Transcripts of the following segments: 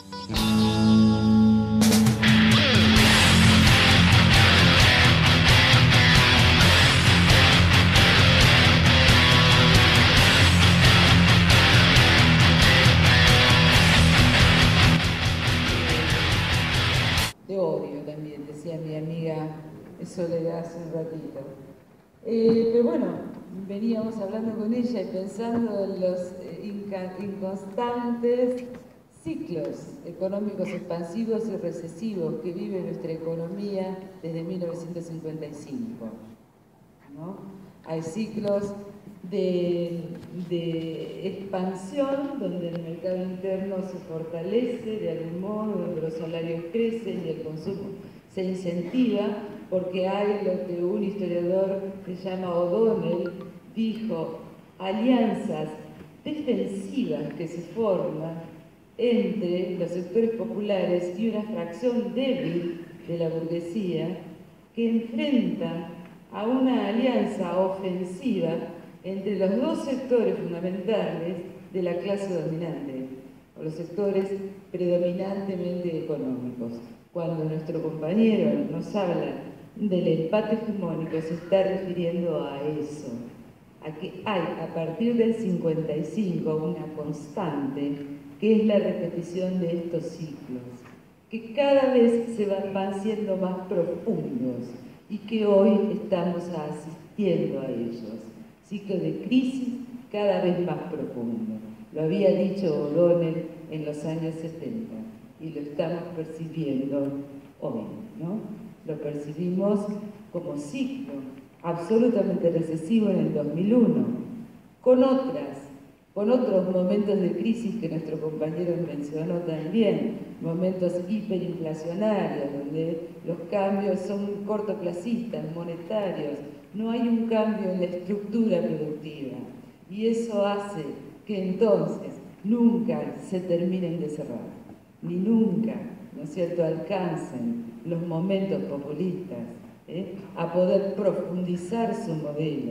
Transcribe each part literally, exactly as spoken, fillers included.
De odio también, decía mi amiga Soledad hace un ratito. Eh, pero bueno, veníamos hablando con ella y pensando en los eh, inconstantes ciclos económicos expansivos y recesivos que vive nuestra economía desde mil novecientos cincuenta y cinco, ¿no? Hay ciclos de, de expansión, donde el mercado interno se fortalece de algún modo, donde los salarios crecen y el consumo se incentiva, porque hay lo que un historiador que se llama O'Donnell dijo, alianzas defensivas que se forman entre los sectores populares y una fracción débil de la burguesía que enfrenta a una alianza ofensiva entre los dos sectores fundamentales de la clase dominante, o los sectores predominantemente económicos. Cuando nuestro compañero nos habla del empate hegemónico, se está refiriendo a eso, a que hay a partir del cincuenta y cinco una constante que es la repetición de estos ciclos, que cada vez se van, van siendo más profundos y que hoy estamos asistiendo a ellos. Ciclo de crisis cada vez más profundo. Lo había dicho O'Donnell en los años setenta y lo estamos percibiendo hoy, ¿no? Lo percibimos como ciclo absolutamente recesivo en el dos mil uno, con otras, con otros momentos de crisis que nuestro compañero mencionó también, momentos hiperinflacionarios, donde los cambios son cortoplacistas, monetarios, no hay un cambio en la estructura productiva, y eso hace que entonces nunca se terminen de cerrar, ni nunca, ¿no es cierto?, alcancen los momentos populistas ¿eh? a poder profundizar su modelo,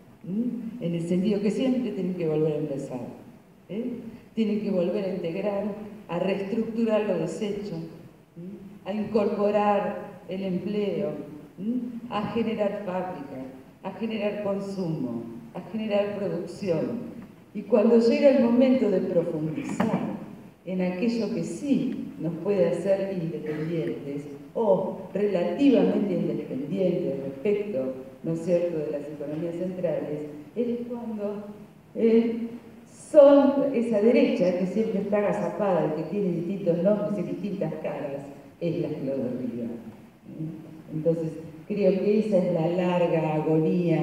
¿m? en el sentido que siempre tienen que volver a empezar, ¿eh? tienen que volver a integrar, a reestructurar lo deshecho, ¿m? a incorporar el empleo, ¿m? a generar fábricas, a generar consumo, a generar producción. Y cuando llega el momento de profundizar en aquello que sí nos puede hacer independientes o relativamente independientes respecto, ¿no es cierto?, de las economías centrales, es cuando eh, son esa derecha que siempre está agazapada, que tiene distintos nombres y distintas caras, es la que lo derriba. ¿eh? Entonces, creo que esa es la larga agonía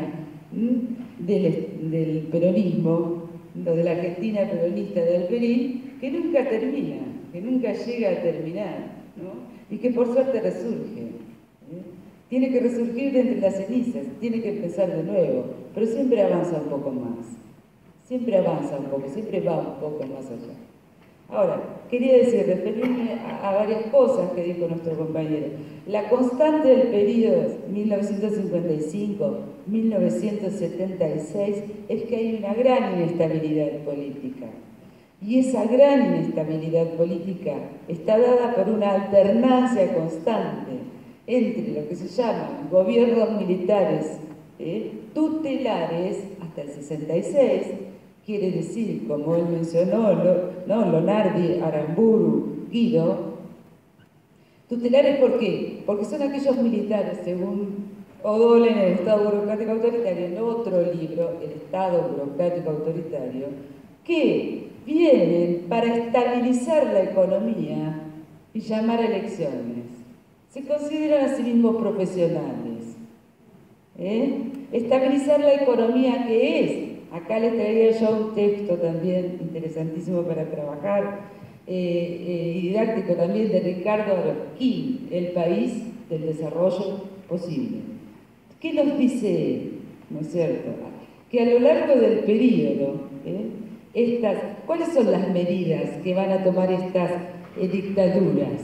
del, del peronismo, lo de la Argentina peronista de Alperín, que nunca termina, que nunca llega a terminar, ¿no? Y que por suerte resurge. ¿eh? Tiene que resurgir de entre las cenizas, tiene que empezar de nuevo, pero siempre avanza un poco más, siempre avanza un poco, siempre va un poco más allá. Ahora, quería decir, referirme a, a varias cosas que dijo nuestro compañero. La constante del periodo mil novecientos cincuenta y cinco a mil novecientos setenta y seis es que hay una gran inestabilidad política. Y esa gran inestabilidad política está dada por una alternancia constante entre lo que se llaman gobiernos militares ¿eh? tutelares hasta el sesenta y seis, quiere decir, como él mencionó, ¿no? Lonardi, Aramburu, Guido, tutelares, ¿por qué? Porque son aquellos militares, según O'Donnell en el Estado burocrático autoritario, en otro libro, El Estado burocrático autoritario, que vienen para estabilizar la economía y llamar a elecciones. Se consideran a sí mismos profesionales. ¿eh? Estabilizar la economía, que es, acá les traía yo un texto también interesantísimo para trabajar, eh, eh, y didáctico también, de Ricardo Arosquín, El país del desarrollo posible. ¿Qué nos dice él? ¿No es cierto? Que a lo largo del periodo, ¿eh? estas, ¿cuáles son las medidas que van a tomar estas eh, dictaduras?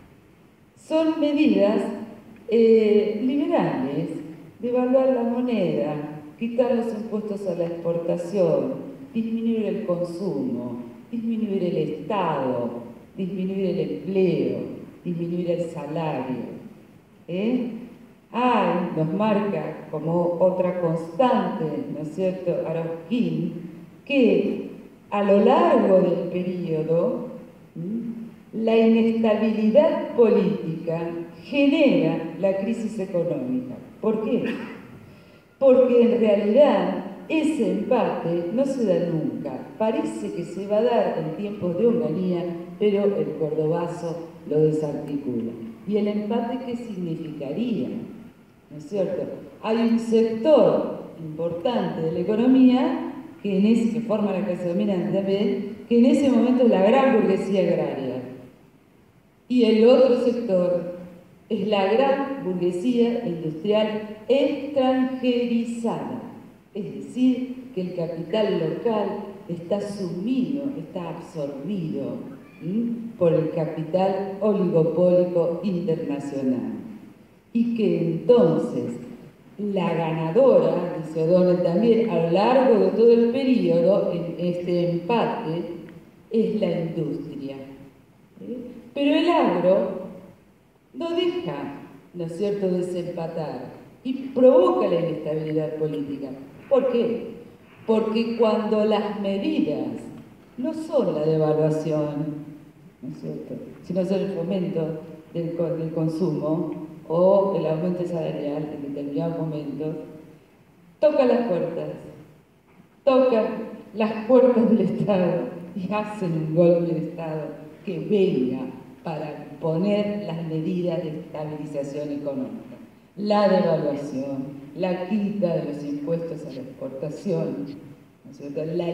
Son medidas eh, liberales, devaluar la moneda, quitar los impuestos a la exportación, disminuir el consumo, disminuir el Estado, disminuir el empleo, disminuir el salario. ¿eh? Hay, nos marca como otra constante, ¿no es cierto?, Arauquín, que a lo largo del periodo ¿sí? la inestabilidad política genera la crisis económica. ¿Por qué? Porque en realidad ese empate no se da nunca. Parece que se va a dar en tiempos de Onganía, pero el cordobazo lo desarticula. ¿Y el empate qué significaría? ¿No es cierto? Hay un sector importante de la economía que, en ese, que forma la clase dominante también, que en ese momento es la gran burguesía agraria. Y el otro sector es la gran burguesía industrial extranjerizada. Es decir, que el capital local está sumido, está absorbido ¿sí? por el capital oligopólico internacional. Y que entonces la ganadora, dice O'Donnell también, a lo largo de todo el periodo, en este empate, es la industria. ¿sí? Pero el agro no deja, ¿no es cierto?, desempatar y provoca la inestabilidad política. ¿Por qué? Porque cuando las medidas no son la devaluación, ¿no es cierto?, sino son el fomento del, del consumo o el aumento salarial en determinados momentos, toca las puertas, tocan las puertas del Estado y hacen un golpe de Estado que venga para poner las medidas de estabilización económica. La devaluación, la quita de los impuestos a la exportación, ¿no es cierto?, la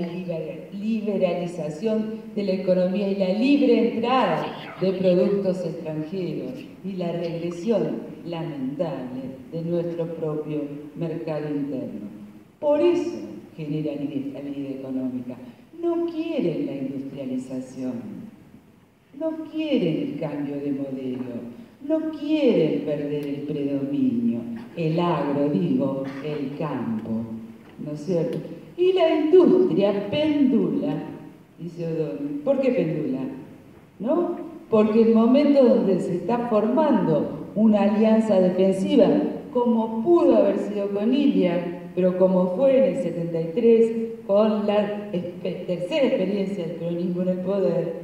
liberalización de la economía y la libre entrada de productos extranjeros y la regresión lamentable de nuestro propio mercado interno. Por eso generan inestabilidad económica. No quieren la industrialización. No quieren el cambio de modelo, no quieren perder el predominio, el agro, digo, el campo, ¿no es cierto? Y la industria pendula, dice O'Donnell. ¿Por qué pendula? ¿No? Porque el momento donde se está formando una alianza defensiva, como pudo haber sido con Ilia, pero como fue en el setenta y tres, con la tercera experiencia del peronismo en el poder,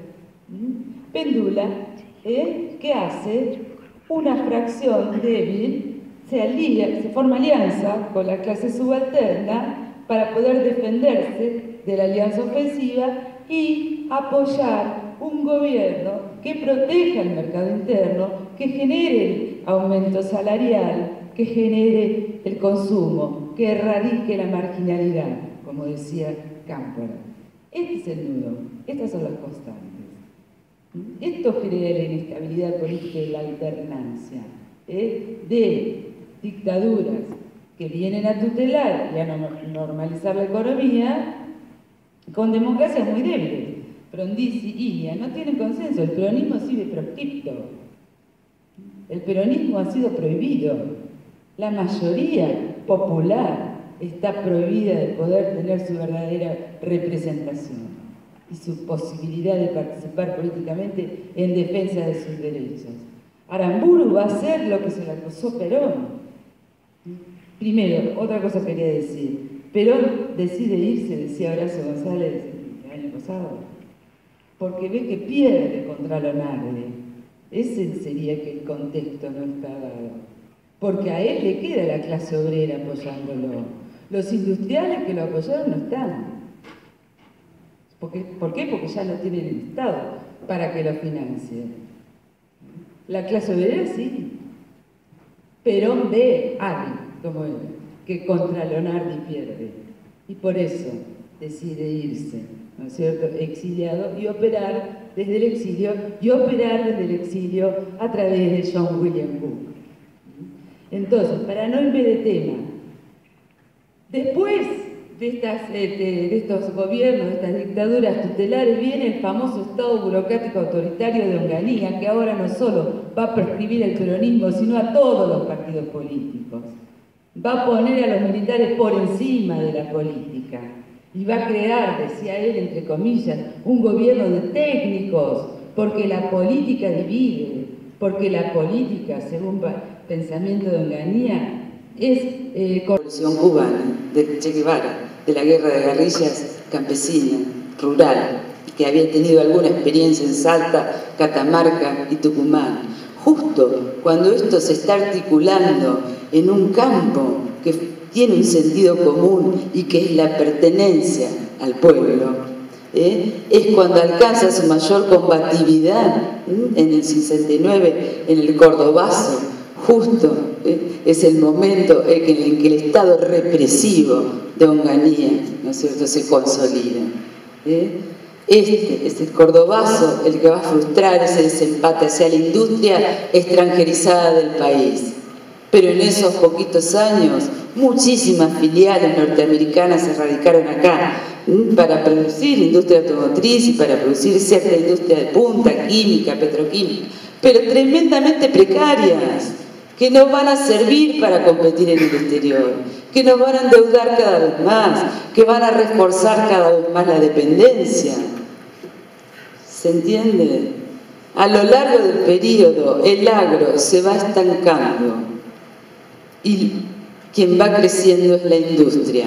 pendula, ¿eh? que hace una fracción débil, se, alía, se forma alianza con la clase subalterna para poder defenderse de la alianza ofensiva y apoyar un gobierno que proteja el mercado interno, que genere aumento salarial, que genere el consumo, que erradique la marginalidad, como decía Cámpora. Este es el nudo, estas son las constantes. Esto genera la inestabilidad política y la alternancia ¿eh? de dictaduras que vienen a tutelar y a normalizar la economía con democracias muy débiles. Frondizi y Ilia no tienen consenso, el peronismo sigue proscripto, el peronismo ha sido prohibido, la mayoría popular está prohibida de poder tener su verdadera representación y su posibilidad de participar políticamente en defensa de sus derechos. Aramburu va a hacer lo que se le acusó Perón. Primero, otra cosa quería decir. Perón decide irse, decía Horacio González el año pasado, porque ve que pierde contra Lonarde. Ese sería que el contexto no está dado. Porque a él le queda la clase obrera apoyándolo. Los industriales que lo apoyaron no están. ¿Por qué? ¿Por qué? Porque ya no tienen el Estado para que lo financie. La clase obrera sí. Perón ve hábil, como él, que contra Lonardi pierde. Y por eso decide irse, ¿no es cierto?, exiliado y operar desde el exilio, y operar desde el exilio a través de John William Cook. Entonces, para no irme de tema, después de, estas, de, de estos gobiernos, de estas dictaduras tutelares, viene el famoso Estado burocrático autoritario de Onganía, que ahora no solo va a proscribir el peronismo, sino a todos los partidos políticos. Va a poner a los militares por encima de la política y va a crear, decía él, entre comillas, un gobierno de técnicos, porque la política divide, porque la política, según pensamiento de Onganía, es eh, Revolución cubana, de Che Guevara, de la guerra de guerrillas campesina, rural, que había tenido alguna experiencia en Salta, Catamarca y Tucumán. Justo cuando esto se está articulando en un campo que tiene un sentido común y que es la pertenencia al pueblo, ¿eh? es cuando alcanza su mayor combatividad ¿eh? en el sesenta y nueve, en el Cordobazo, justo ¿eh? es el momento en el que el Estado represivo de Onganía, ¿no es cierto?, se consolida. ¿eh? Este es el Cordobazo el que va a frustrar ese desempate hacia la industria extranjerizada del país. Pero en esos poquitos años, muchísimas filiales norteamericanas se radicaron acá para producir industria automotriz y para producir cierta industria de punta, química, petroquímica, pero tremendamente precarias, que no van a servir para competir en el exterior, que nos van a endeudar cada vez más, que van a reforzar cada vez más la dependencia. ¿Se entiende? A lo largo del periodo, el agro se va estancando y quien va creciendo es la industria.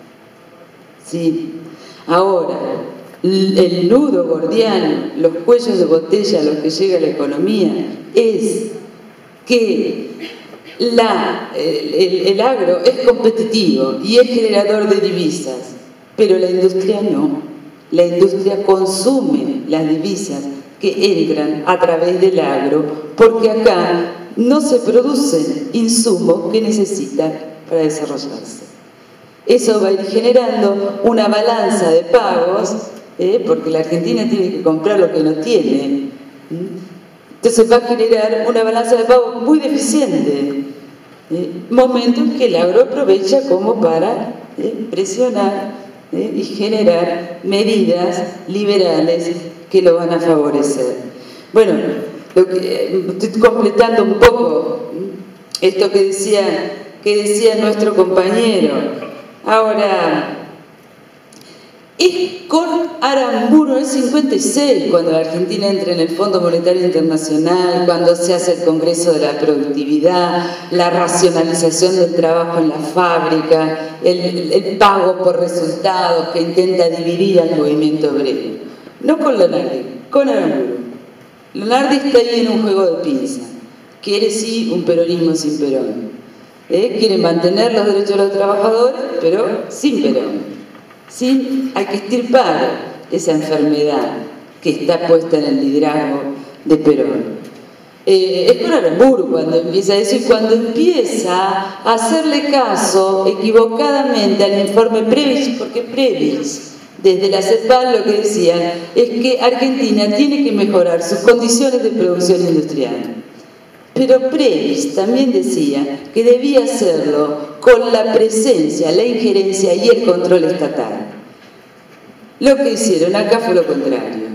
¿Sí? Ahora, el nudo gordiano, los cuellos de botella a los que llega la economía, es que la, el, el, el agro es competitivo y es generador de divisas, pero la industria no. La industria consume las divisas que entran a través del agro, porque acá no se producen insumos que necesita para desarrollarse. Eso va a ir generando una balanza de pagos, ¿eh? porque la Argentina tiene que comprar lo que no tiene. Entonces va a generar una balanza de pagos muy deficiente. ¿eh? Momentos que el agro aprovecha como para ¿eh? presionar ¿eh? y generar medidas liberales que lo van a favorecer. Bueno, lo que, estoy completando un poco esto que decía, que decía nuestro compañero. Ahora, es con Aramburu en el cincuenta y seis cuando la Argentina entra en el Fondo Monetario Internacional, cuando se hace el Congreso de la Productividad, la racionalización del trabajo en la fábrica, el, el, el pago por resultados que intenta dividir al movimiento obrero. No con Lonardi, con Aramburu. Lonardi está ahí en un juego de pinza. Quiere sí un peronismo sin Perón. ¿Eh? Quiere mantener los derechos de los trabajadores, pero sin Perón. Sí, hay que extirpar esa enfermedad que está puesta en el liderazgo de Perón. Eh, es con Aramburu cuando empieza eso y cuando empieza a hacerle caso equivocadamente al informe Previs, porque Previs, desde la CEPAL lo que decían es que Argentina tiene que mejorar sus condiciones de producción industrial. Pero Previs también decía que debía hacerlo con la presencia, la injerencia y el control estatal. Lo que hicieron acá fue lo contrario.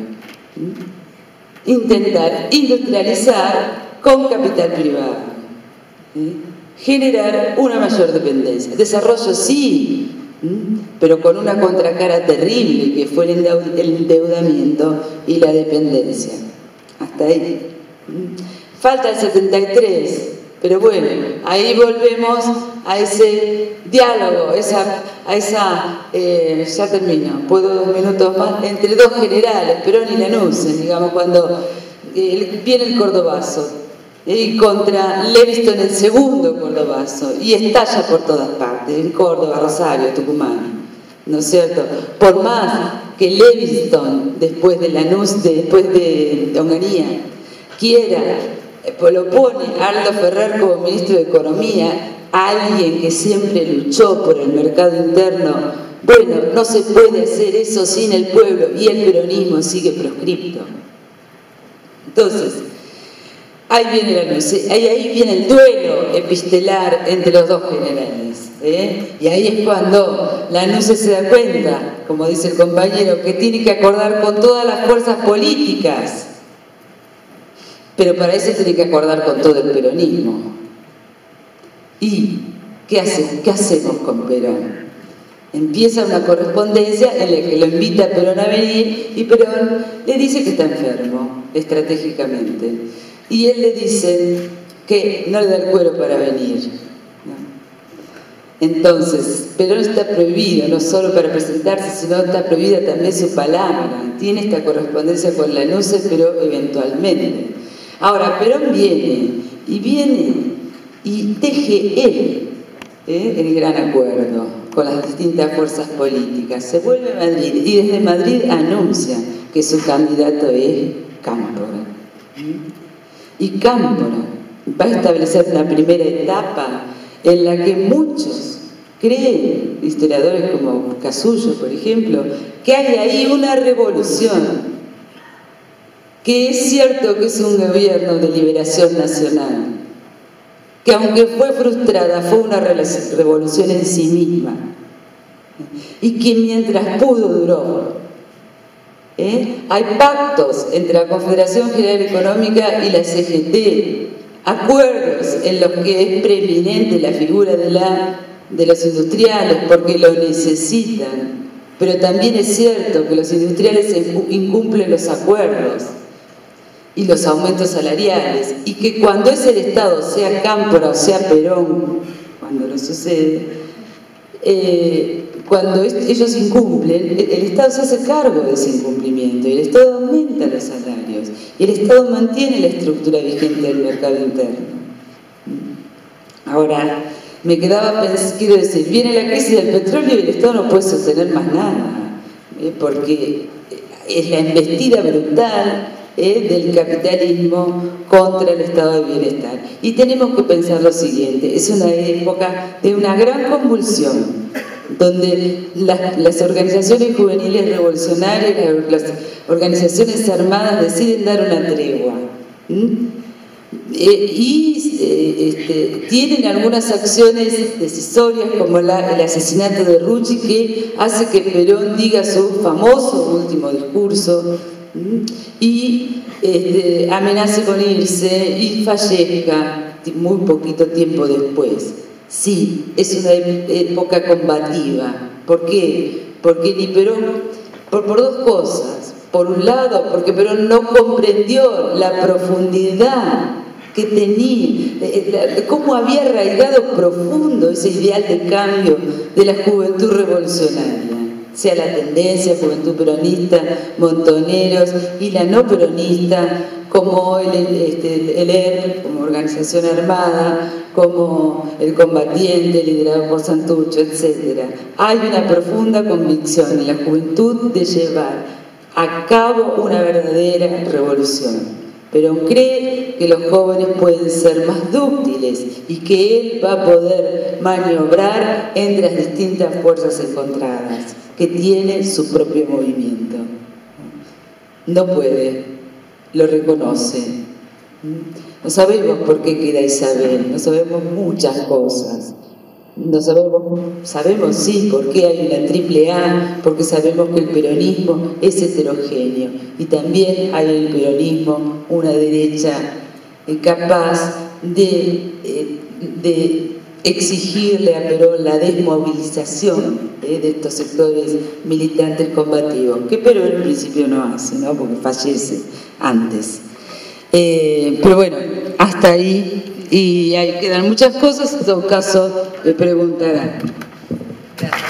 Intentar industrializar con capital privado. ¿eh? Generar una mayor dependencia. Desarrollo sí, pero con una contracara terrible que fue el endeudamiento y la dependencia. Hasta ahí. Falta el setenta y tres, pero bueno, ahí volvemos a ese diálogo, esa, a esa, eh, ya termino, puedo dos minutos más, entre dos generales, Perón y Lanusse, digamos, cuando eh, viene el Cordobazo, y contra Leviston el segundo Cordobazo, y estalla por todas partes, en Córdoba, Rosario, Tucumán, ¿no es cierto? Por más que Leviston, después de Lanusse, después de Onganía, quiera, pues lo pone Aldo Ferrer como ministro de Economía, alguien que siempre luchó por el mercado interno. Bueno, no se puede hacer eso sin el pueblo y el peronismo sigue proscripto. Entonces, ahí viene la luz, ahí, ahí viene el duelo epistelar entre los dos generales. ¿eh? Y ahí es cuando Lanusse se da cuenta, como dice el compañero, que tiene que acordar con todas las fuerzas políticas. Pero para eso tiene que acordar con todo el peronismo. ¿Y qué, hace, qué hacemos con Perón? Empieza una correspondencia en la que lo invita a Perón a venir y Perón le dice que está enfermo, estratégicamente. Y él le dice que no le da el cuero para venir. Entonces, Perón está prohibido no solo para presentarse, sino está prohibida también su palabra. Tiene esta correspondencia con Lanusse, pero eventualmente. Ahora, Perón viene, y viene y teje él ¿eh? el gran acuerdo con las distintas fuerzas políticas. Se vuelve a Madrid y desde Madrid anuncia que su candidato es Cámpora. Y Cámpora va a establecer una primera etapa en la que muchos creen, historiadores como Casullo, por ejemplo, que hay ahí una revolución, que es cierto que es un gobierno de liberación nacional, que aunque fue frustrada, fue una revolución en sí misma, y que mientras pudo duró. ¿Eh? Hay pactos entre la Confederación General Económica y la C G T, acuerdos en los que es preeminente la figura de, la, de los industriales porque lo necesitan, pero también es cierto que los industriales incumplen los acuerdos y los aumentos salariales, y que cuando es el Estado, sea Cámpora o sea Perón, cuando lo sucede, eh, cuando ellos incumplen, el, el Estado se hace cargo de ese incumplimiento y el Estado aumenta los salarios y el Estado mantiene la estructura vigente del mercado interno. Ahora, me quedaba pensando, quiero decir, viene la crisis del petróleo y el Estado no puede sostener más nada, eh, porque es la embestida brutal eh, del capitalismo contra el estado de bienestar. Y tenemos que pensar lo siguiente, es una época de una gran convulsión, donde las, las organizaciones juveniles revolucionarias, las organizaciones armadas deciden dar una tregua. ¿Mm? Eh, y eh, este, tienen algunas acciones decisorias como la, el asesinato de Rucci, que hace que Perón diga su famoso último discurso ¿Mm? y este, amenace con irse y fallezca muy poquito tiempo después. Sí, es una época combativa. ¿Por qué? Porque ni Perón, por, por dos cosas. Por un lado, porque Perón no comprendió la profundidad que tenía, cómo había arraigado profundo ese ideal de cambio de la juventud revolucionaria, sea la tendencia, juventud peronista, montoneros, y la no peronista, como el, este, el E R, como organización armada, como el combatiente liderado por Santucho, etcétera. Hay una profunda convicción en la juventud de llevar a cabo una verdadera revolución. Perón cree que los jóvenes pueden ser más dúctiles y que él va a poder maniobrar entre las distintas fuerzas encontradas, que tiene su propio movimiento. No puede, lo reconoce. No sabemos por qué queda Isabel, no sabemos muchas cosas. No sabemos, sabemos sí por qué hay una triple A, porque sabemos que el peronismo es heterogéneo y también hay en el peronismo una derecha capaz de, de exigirle a Perón la desmovilización eh, de estos sectores militantes combativos, que Perón en principio no hace, ¿no? Porque fallece antes. Eh, pero bueno, hasta ahí. Y ahí quedan muchas cosas, en todo caso me preguntarán. Gracias.